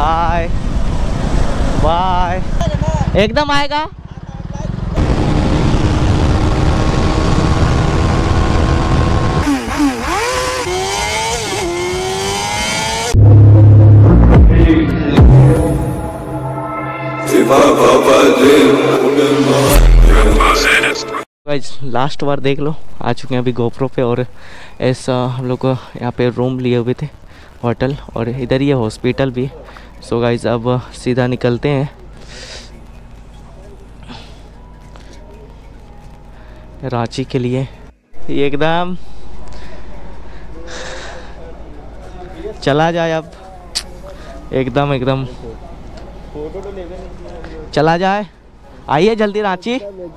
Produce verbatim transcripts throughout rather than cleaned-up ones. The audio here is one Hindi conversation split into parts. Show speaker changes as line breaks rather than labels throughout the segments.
बाय बाय, एकदम आएगा। गाइस लास्ट बार देख लो, आ चुके हैं अभी गोप्रो पे। और ऐसा हम लोग यहाँ पे रूम लिए हुए थे होटल, और इधर ही है हॉस्पिटल भी। सो गाइस अब सीधा निकलते हैं रांची के लिए। ये एकदम चला जाए अब, एकदम एकदम चला जाए। आइए जल्दी रांची,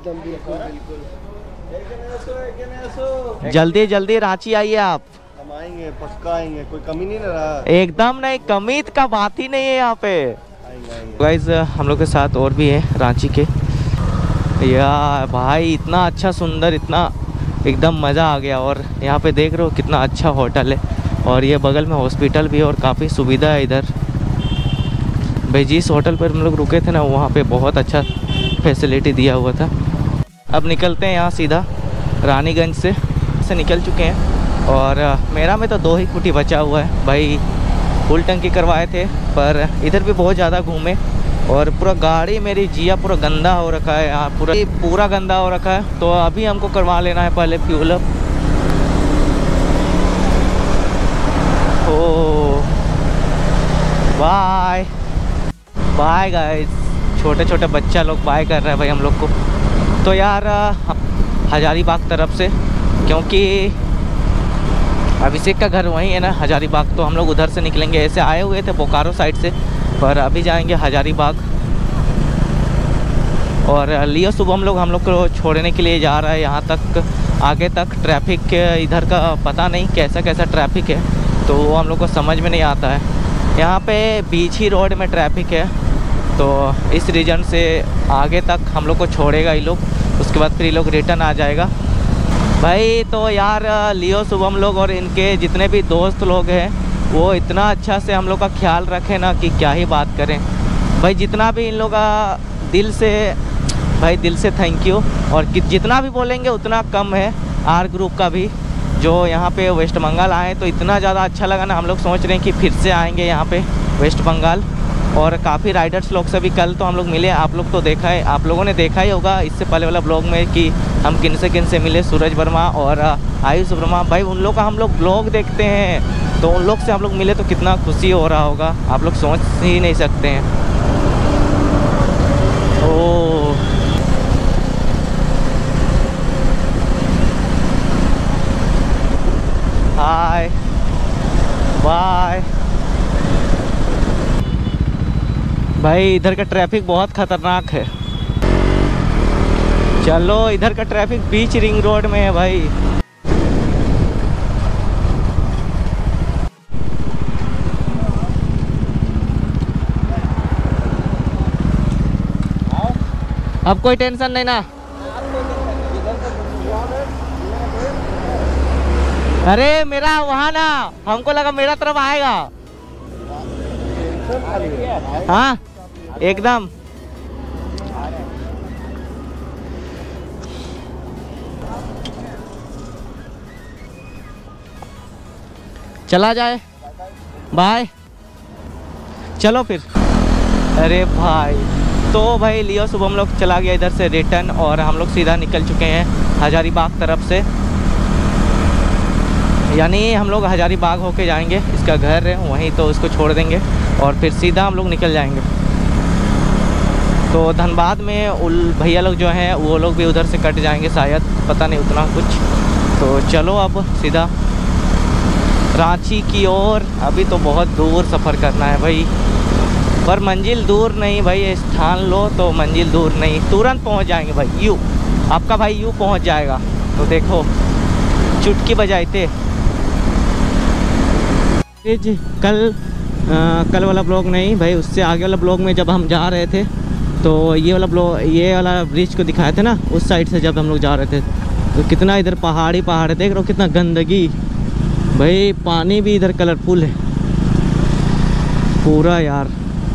जल्दी जल्दी रांची आइए आप।
हम आएंगे, पक्का आएंगे, कोई कमी नहीं रहा।
एकदम नहीं, कमी का बात ही नहीं है यहाँ पे। गाइस हम लोग के साथ और भी है रांची के। यार भाई इतना अच्छा सुंदर, इतना एकदम मज़ा आ गया। और यहाँ पे देख रहे हो कितना अच्छा होटल है, और ये बगल में हॉस्पिटल भी है, और काफ़ी सुविधा है इधर। भाई जिस होटल पर हम लोग रुके थे ना, वहाँ पे बहुत अच्छा फैसिलिटी दिया हुआ था। अब निकलते हैं यहाँ सीधा रानीगंज से से निकल चुके हैं। और मेरा में तो दो ही फुटी बचा हुआ है भाई, फुल टंकी करवाए थे, पर इधर भी बहुत ज़्यादा घूमे। और पूरा गाड़ी मेरी जिया पूरा गंदा हो रखा है यहाँ, पूरा पूरा गंदा हो रखा है। तो अभी हमको करवा लेना है पहले fuel up. Oh bye bye guys, छोटे छोटे बच्चा लोग बाय कर रहे हैं भाई हम लोग को। तो यार हजारीबाग तरफ से, क्योंकि अभिषेक का घर वहीं है ना हजारीबाग, तो हम लोग उधर से निकलेंगे। ऐसे आए हुए थे बोकारो साइड से, पर अभी जाएंगे हजारीबाग। और लियो शुभम लोग हम लोग को छोड़ने के लिए जा रहा है यहाँ तक, आगे तक। ट्रैफिक इधर का पता नहीं कैसा कैसा ट्रैफिक है, तो वो हम लोग को समझ में नहीं आता है। यहाँ पे बीच ही रोड में ट्रैफिक है, तो इस रीजन से आगे तक हम लोग को छोड़ेगा ये लोग, उसके बाद फिर ये लोग रिटर्न आ जाएगा भाई। तो यार लियो शुभम लोग और इनके जितने भी दोस्त लोग हैं, वो इतना अच्छा से हम लोग का ख्याल रखें ना कि क्या ही बात करें भाई। जितना भी इन लोग का दिल से भाई, दिल से थैंक यू। और जितना भी बोलेंगे उतना कम है। आर ग्रुप का भी जो यहाँ पे वेस्ट बंगाल आए, तो इतना ज़्यादा अच्छा लगा ना, हम लोग सोच रहे हैं कि फिर से आएंगे यहाँ पे वेस्ट बंगाल। और काफ़ी राइडर्स लोग से भी कल तो हम लोग मिले। आप लोग तो देखा है, आप लोगों ने देखा ही होगा इससे पहले वाला ब्लॉग में कि हम किन से किन से मिले। सूरज वर्मा और आयुष वर्मा भाई, उन लोग का हम लोग ब्लॉग देखते हैं, तो उन लोग से हम लोग मिले तो कितना खुशी हो रहा होगा, आप लोग सोच ही नहीं सकते हैं। ओ हाय बाय भाई, इधर का ट्रैफिक बहुत खतरनाक है। चलो, इधर का ट्रैफिक बीच रिंग रोड में है भाई। अब कोई टेंशन नहीं ना। अरे मेरा वहाँ ना, हमको लगा मेरा तरफ आएगा। हाँ एकदम। चला जाए, बाय, चलो फिर। अरे भाई, तो भाई लियो शुभम लोग चला गया इधर से रिटर्न, और हम लोग सीधा निकल चुके हैं हजारीबाग तरफ से। यानी हम लोग हजारीबाग होके जाएंगे, इसका घर है वहीं, तो उसको छोड़ देंगे और फिर सीधा हम लोग निकल जाएंगे। तो धनबाद में उल भैया लोग जो हैं, वो लोग भी उधर से कट जाएंगे शायद, पता नहीं उतना कुछ। तो चलो अब सीधा रांची की ओर। अभी तो बहुत दूर सफ़र करना है भाई, पर मंजिल दूर नहीं भाई। ठान लो तो मंजिल दूर नहीं, तुरंत पहुंच जाएंगे भाई। यू आपका भाई यू पहुंच जाएगा। तो देखो चुटकी बजाते। कल आ, कल वाला ब्लॉग नहीं भाई, उससे आगे वाला ब्लॉग में जब हम जा रहे थे, तो ये वाला ब्लॉग, ये वाला ब्रिज को दिखाए थे ना, उस साइड से जब हम लोग जा रहे थे, तो कितना इधर पहाड़ी पहाड़ है। देख रहे हो कितना गंदगी भाई, पानी भी इधर कलरफुल है पूरा यार।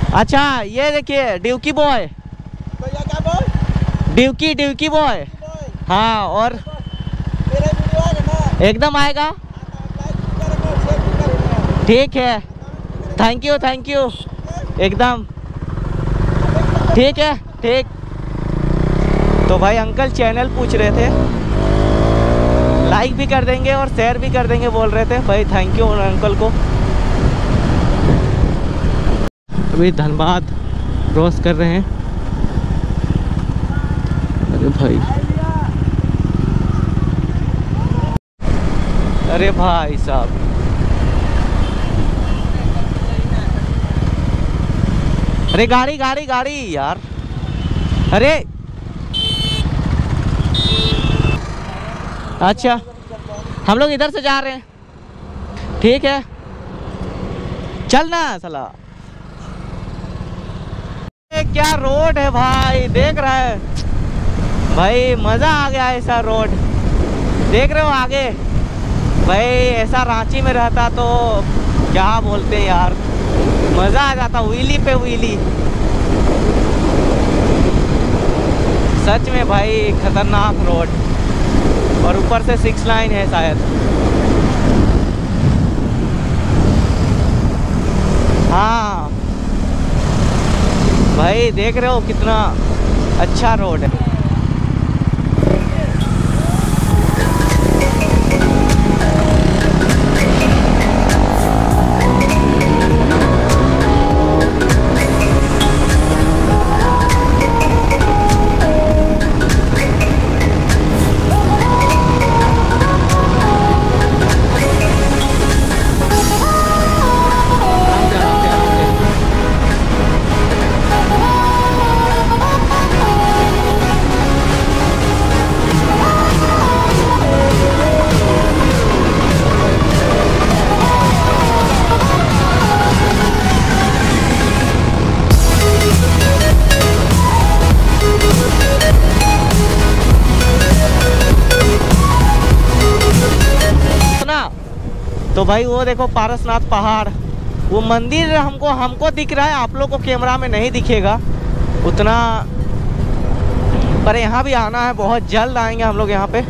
अच्छा ये देखिए ड्यूकी बॉय,
भैया क्या बोल?
Ducky ducky boy. हाँ और
मेरा वीडियो आएगा ना?
एकदम आएगा। ठीक है, थैंक यू थैंक यू, एकदम ठीक है ठीक। तो भाई अंकल चैनल पूछ रहे थे, लाइक भी कर देंगे और शेयर भी कर देंगे बोल रहे थे भाई, थैंक यू अंकल को। अभी धनबाद क्रॉस कर रहे हैं। अरे भाई अरे भाई साहब, अरे गाड़ी गाड़ी गाड़ी यार, अरे अच्छा हम लोग इधर से जा रहे हैं, ठीक है चलना साला। क्या रोड है भाई, देख रहा है भाई, मजा आ गया ऐसा रोड। देख रहे हो आगे भाई, ऐसा रांची में रहता तो क्या बोलते हैं यार, मजा आ जाता, व्हीली पे व्हीली। सच में भाई खतरनाक रोड, और ऊपर से सिक्स लाइन है शायद। हाँ भाई देख रहे हो कितना अच्छा रोड है। तो भाई वो देखो पारसनाथ पहाड़, वो मंदिर हमको हमको दिख रहा है, आप लोग को कैमरा में नहीं दिखेगा उतना, पर यहाँ भी आना है, बहुत जल्द आएंगे हम लोग यहाँ पे।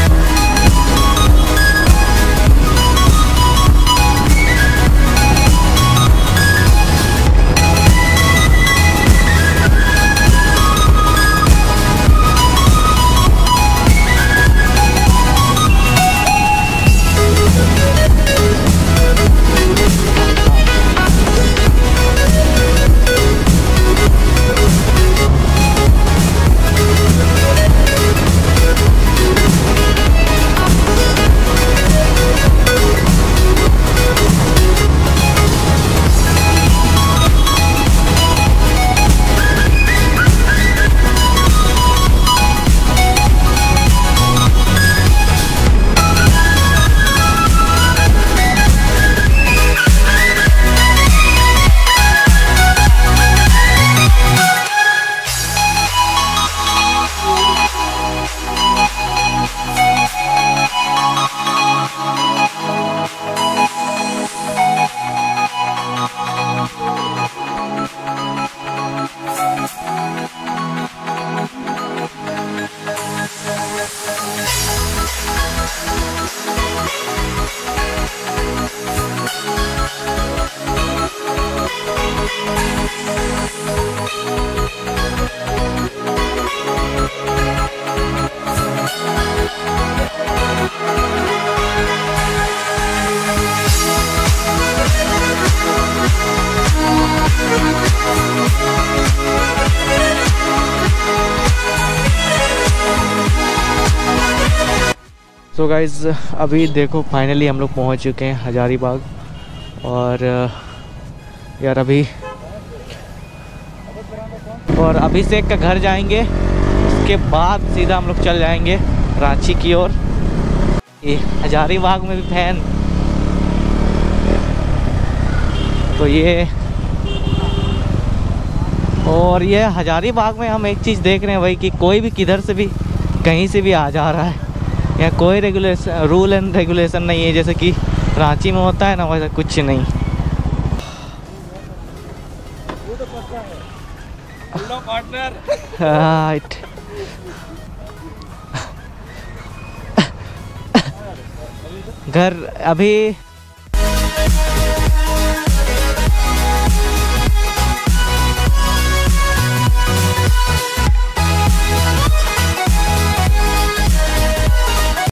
सो गाइज़ अभी देखो फाइनली हम लोग पहुंच चुके हैं हजारीबाग, और यार अभी और अभिषेक का घर जाएंगे, उसके बाद सीधा हम लोग चल जाएंगे रांची की ओर। ये हजारीबाग में भी फैन, तो ये और ये हजारीबाग में हम एक चीज़ देख रहे हैं भाई कि कोई भी किधर से भी कहीं से भी आ जा रहा है, यहाँ कोई रेगुलेशन रूल एंड रेगुलेशन नहीं है, जैसे कि रांची में होता है ना, वैसा कुछ नहीं।
Hello partner.
राइट। घर अभी